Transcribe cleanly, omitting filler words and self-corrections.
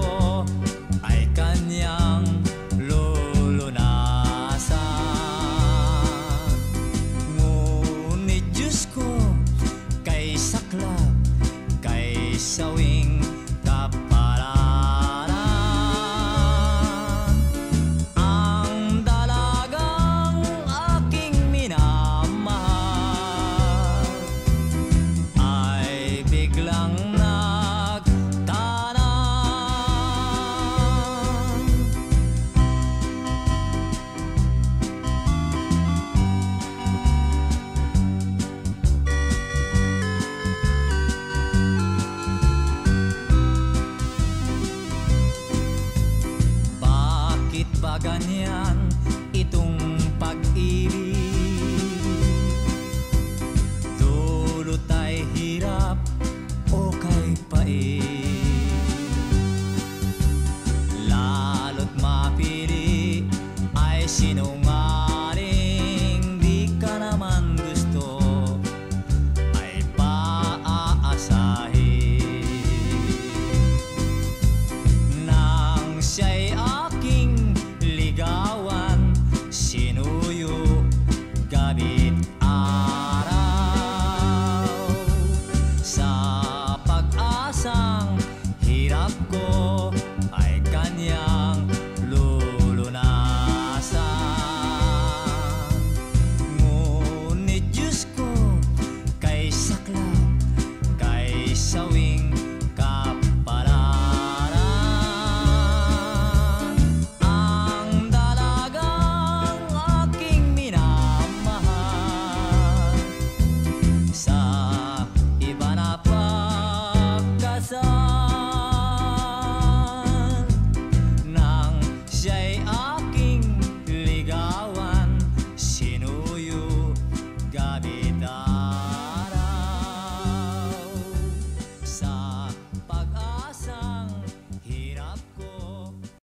ko ay kanyang lulunasan. Ngunit Diyos ko kay saklap, kay sawing kapalaran, ang dalagang aking minamahal ay biglang nagtanan. Bakit ba ganyan itong pag-ibig? Dulot ay hirap o kay pait, lalo't mapili ay sinungaling. Di ka naman gusto ay paaasahin. Nang siya'y aking ligawan, sinuyo gabi't araw, sa pag-asang hirap ko